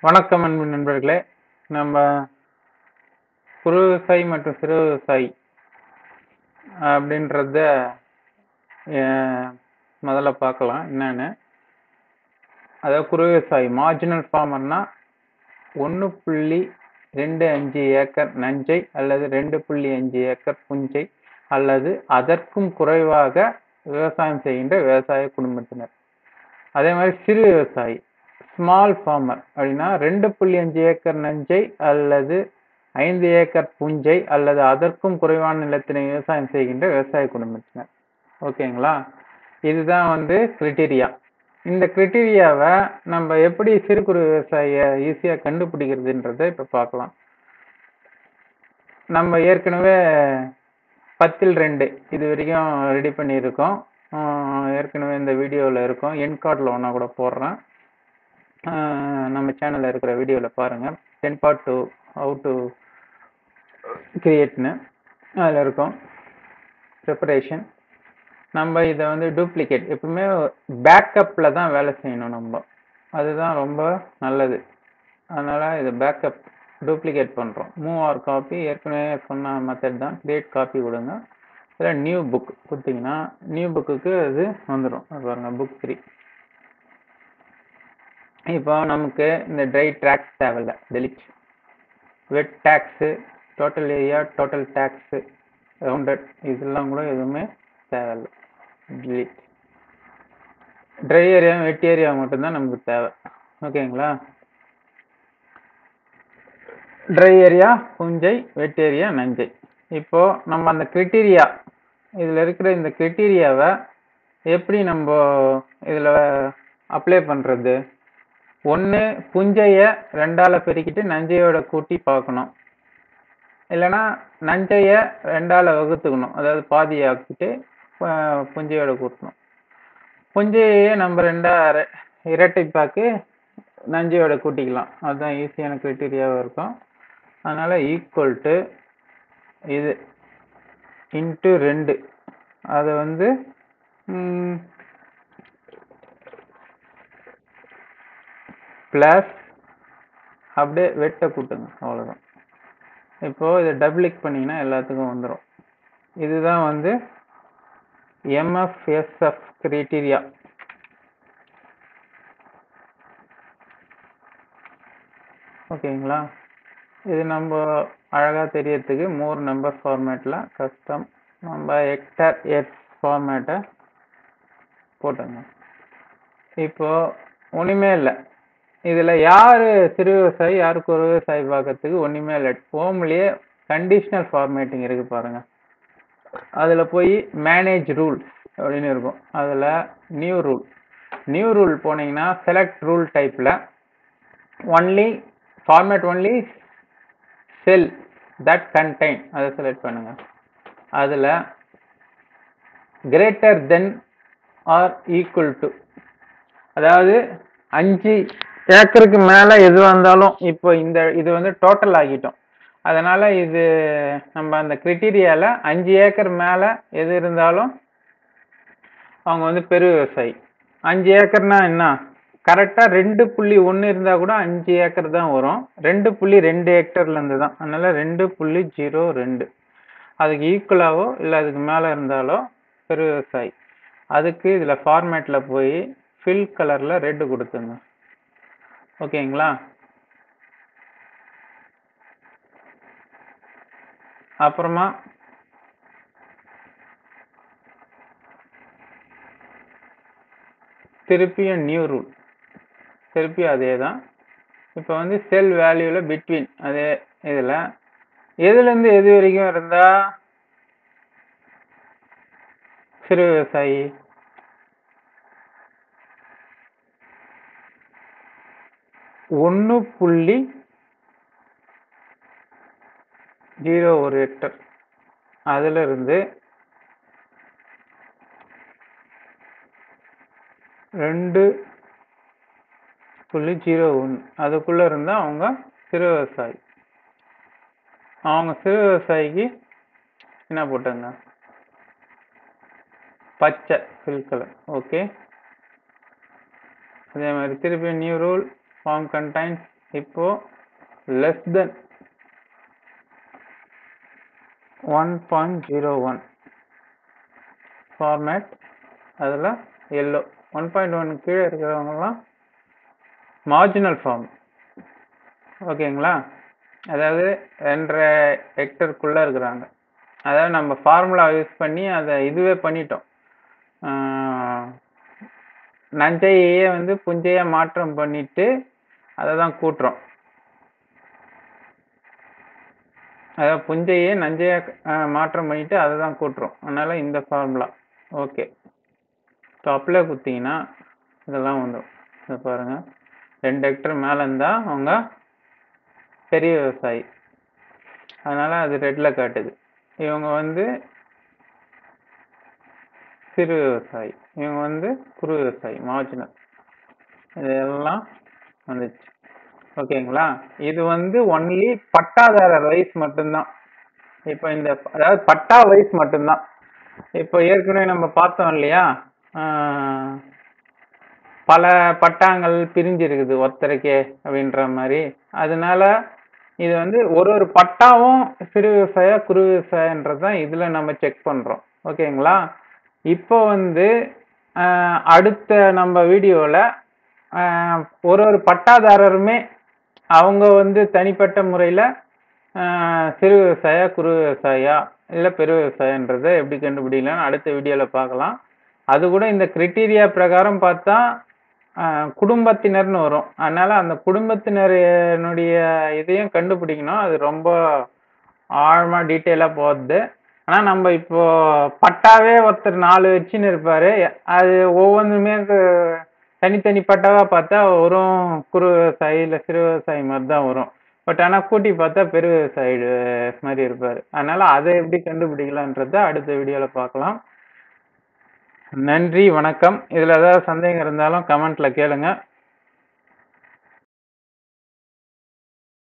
வணக்கம் அன்பு நண்பர்களே. நம்ம குறு விவசாயி மற்றும் சிறு விவசாயி அப்படின்றத முதல்ல பார்க்கலாம் என்னன்னு. அதாவது குறு விவசாயி மார்ஜினல் ஃபார்மர்னா 1.25 ஏக்கர் நஞ்சை அல்லது 2.5 ஏக்கர் புஞ்சை அல்லது அதற்கும் குறைவாக விவசாயம் செய்கின்ற விவசாய குடும்பத்தினர். அதே மாதிரி சிறு விவசாயி ஸ்மால் ஃபார்மர் அப்படின்னா 2.5 ஏக்கர் நஞ்சை அல்லது 5 ஏக்கர் புஞ்சை அல்லது அதற்கும் குறைவான நிலத்தினை விவசாயம் செய்கின்ற விவசாய குடும்பத்தினர். ஓகேங்களா? இதுதான் கிரிட்டீரியா. இந்த கிரிட்டீரியாவை நம்ம எப்படி சிறு குறு விவசாயிய ஈஸியா கண்டுபிடிக்கிறதுன்றத இப்ப பார்க்கலாம். நம்ம ஏற்கனவே 10ல் 2 இது வரைக்கும் ரெடி பண்ணியிருக்கோம். ஏற்கனவே இந்த வீடியோவில் இருக்கும். என் கார்டில் ஒன்றா கூட போடுறேன். நம்ம சேனலில் இருக்கிற வீடியோவில் பாருங்கள். 10 part 2 how to கிரியேட்னு அதில் இருக்கும் ப்ரிப்பரேஷன். நம்ம இதை டூப்ளிகேட் எப்பவுமே பேக்கப்பில் தான் வேலை செய்யணும். நம்ம அதுதான் ரொம்ப நல்லது. அதனால் இதை பேக்கப் டூப்ளிகேட் பண்ணுறோம். மூவ் ஆர் காப்பி ஏற்கனவே சொன்ன மெத்தட் தான். கிரியேட் காப்பி கொடுங்க. இதில் நியூ புக் கொடுத்தீங்கன்னா நியூ புக்குக்கு அது வந்துடும். பாருங்கள், புக் 3. இப்போ நமக்கு இந்த ட்ரை ட்ராக்ஸ் தேவையில்லை, delete. Wet tax, total area, total tax, rounded இதெல்லாம் கூட எதுவுமே தேவையில்லை, delete. Dry area wet area மட்டும்தான் நமக்கு தேவை. ஓகேங்களா? ட்ரை ஏரியா புஞ்சை, வெட் ஏரியா நஞ்சை. இப்போ நம்ம அந்த கிரிட்டீரியா இதில் இருக்கிற இந்த கிரிட்டீரியாவை எப்படி நம்ம இதில் அப்ளை பண்ணுறது? ஒன்று, புஞ்சையை 2ஆல் பெருக்கிட்டு நஞ்சையோட கூட்டி பார்க்கணும். இல்லைன்னா நஞ்சையை 2ஆல் வகுத்துக்கணும். அதாவது பாதி ஆக்கிட்டு புஞ்சையோட கூட்டணும். புஞ்சையே நம்ம 2 இரட்டைப்பாக்கு நஞ்சையோட கூட்டிக்கலாம். அதுதான் ஈஸியான கிரிட்டீரியாவாக இருக்கும். அதனால் ஈக்குவல் டு இது இன்ட்டு 2. அதை ப்ளஸ் அப்படியே வெட்டை கூட்டுங்க. அவ்வளோதான். இப்போது இதை டபுள் கிளிக் பண்ணிங்கன்னா எல்லாத்துக்கும் வந்துடும். இதுதான் MFSF கிரைட்டீரியா. ஓகேங்களா? இது நம்ம அழகாக தெரியறதுக்கு மோர் நம்பர் ஃபார்மேட்டில் கஸ்டம் நம்ம ஹெக்டர் எக்ஸ் ஃபார்மேட்டை போட்டுங்க. இப்போது ஒன்றுமே இல்லை. இதில் யார் சிறு விவசாயி யாருக்கு ஒரு விவசாயி பார்க்கறதுக்கு ஒன்றுமே இல்லை. ஹோம்லேயே கண்டிஷனல் ஃபார்மேட்டிங் இருக்குது பாருங்கள். அதில் போய் மேனேஜ் ரூல்ஸ் அப்படின்னு இருக்கும். அதில் நியூ ரூல் போனீங்கன்னா செலக்ட் ரூல் டைப்பில் only format only cell that contain அதை செலக்ட் பண்ணுங்க. அதில் greater than or equal to, அதாவது 5 ஏக்கருக்கு மேலே எதுவாக இருந்தாலும், இப்போ இது டோட்டல் ஆகிட்டோம். அதனால் இது நம்ம அந்த கிரிட்டீரியாவில் 5 ஏக்கர் மேலே எது இருந்தாலும் அவங்க பெரு விவசாயி. 5 ஏக்கர்னா என்ன? கரெக்டாக 2.1 இருந்தால் கூட 5 ஏக்கர் தான் வரும். 2.2 ஹெக்டர்லேருந்து தான். அதனால் 2.02 அதுக்கு ஈக்குவலாகவோ இல்லை அதுக்கு மேலே இருந்தாலோ பெரு விவசாயி. அதுக்கு இதில் ஃபார்மேட்டில் போய் ஃபில் கலரில் ரெட்டு கொடுத்துங்க. ஓகேங்களா? அப்புறமா திருப்பியும் நியூ ரூல், திருப்பியும் அதே தான். இப்போ செல் வேல்யூவில் பிட்வீன் அதே இதில் எதுலேருந்து எது வரைக்கும் இருந்தால் சிறு விவசாயி? 1.01 ஹெக்டர் அதிலிருந்து 2.01 அதுக்குள்ளே இருந்தால் அவங்க சிறு விவசாயி. அவங்க சிறு விவசாயிக்கு என்ன போட்டாங்க? பச்சை ஃபில் கலர். ஓகே. அதே மாதிரி திருப்பி நியூ ரூல் ஃபார்ம் கண்டைன்ஸ் இப்போ less than 1.01 ஃபார்மேட், அதில் எல்லோ. 1.1 கீழே இருக்கிறவங்கலாம் மார்ஜினல் ஃபார்ம். ஓகேங்களா? அதாவது 2.5 ஹெக்டருக்குள்ளே இருக்கிறாங்க. அதாவது நம்ம ஃபார்முலா யூஸ் பண்ணி அதை இதுவே பண்ணிட்டோம். நஞ்சையே வந்து புஞ்சையா மாற்றம் பண்ணிட்டு அதை தான் கூட்டுறோம். அதாவது புஞ்சையே நஞ்சையா மாற்றம் பண்ணிட்டு அதை தான் கூட்டுறோம். அதனால இந்த ஃபார்முலா. ஓகே, இப்போ அப்ளை கொடுத்தீங்கன்னா இதெல்லாம் வந்துடும். இதை பாருங்க, 2 ஹெக்டர் மேலே இருந்தால் அவங்க பெரிய விவசாயி, அதனால அது ரெட்ல காட்டுது. இவங்க வந்து சிறு விவசாயி, இவங்க வந்து குறு விவசாயி, மார்ஜினல். இதெல்லாம் வந்துச்சு. ஓகேங்களா? இது வந்து ஒன்லி பட்டாதாரர் வைஸ் மட்டும்தான். இப்போ இந்த அதாவது பட்டா வைஸ் மட்டும்தான். இப்போ ஏற்கனவே நம்ம பார்த்தோம் இல்லையா, பல பட்டாங்கள் பிரிஞ்சிருக்குது ஒருத்தருக்கே அப்படின்ற மாதிரி. அதனால இது வந்து ஒரு பட்டாவும் சிறு விவசாய குறு விவசாயன்றதுதான் இதுல நம்ம செக் பண்றோம். ஓகேங்களா? இப்போ வந்து அடுத்த நம்ம வீடியோல ஒரு பட்டாதாரருமே அவங்க வந்து தனிப்பட்ட முறையில சிறு விவசாய குறு விவசாயா இல்ல பெரு விவசாயன்றதை எப்படி கண்டுபிடிக்கலாம்னு அடுத்த வீடியோல பார்க்கலாம். அது கூட இந்த கிரைட்டீரியா பிரகாரம் பார்த்தா குடும்பத்தினர்னு வரும். அதனால அந்த குடும்பத்தினருடைய இதையும் கண்டுபிடிக்கணும். அது ரொம்ப ஆழமா டீட்டெயிலா போகுது. ஆனா நம்ம இப்போ பட்டாவே ஒருத்தர் 4 வச்சுன்னு இருப்பாரு, அது ஒவ்வொன்றுமே தனித்தனி பட்டாவா பார்த்தா வரும் குறு விவசாயி இல்ல சிறு விவசாயி மாதிரி தான் வரும். பட் ஆனா கூட்டி பார்த்தா பெரு விவசாயி மாதிரி இருப்பாரு. அதனால அதை எப்படி கண்டுபிடிக்கலான்றத அடுத்த வீடியோல பார்க்கலாம். நன்றி, வணக்கம். இதுல ஏதாவது சந்தேகம் இருந்தாலும் கமெண்ட்ல கேளுங்க.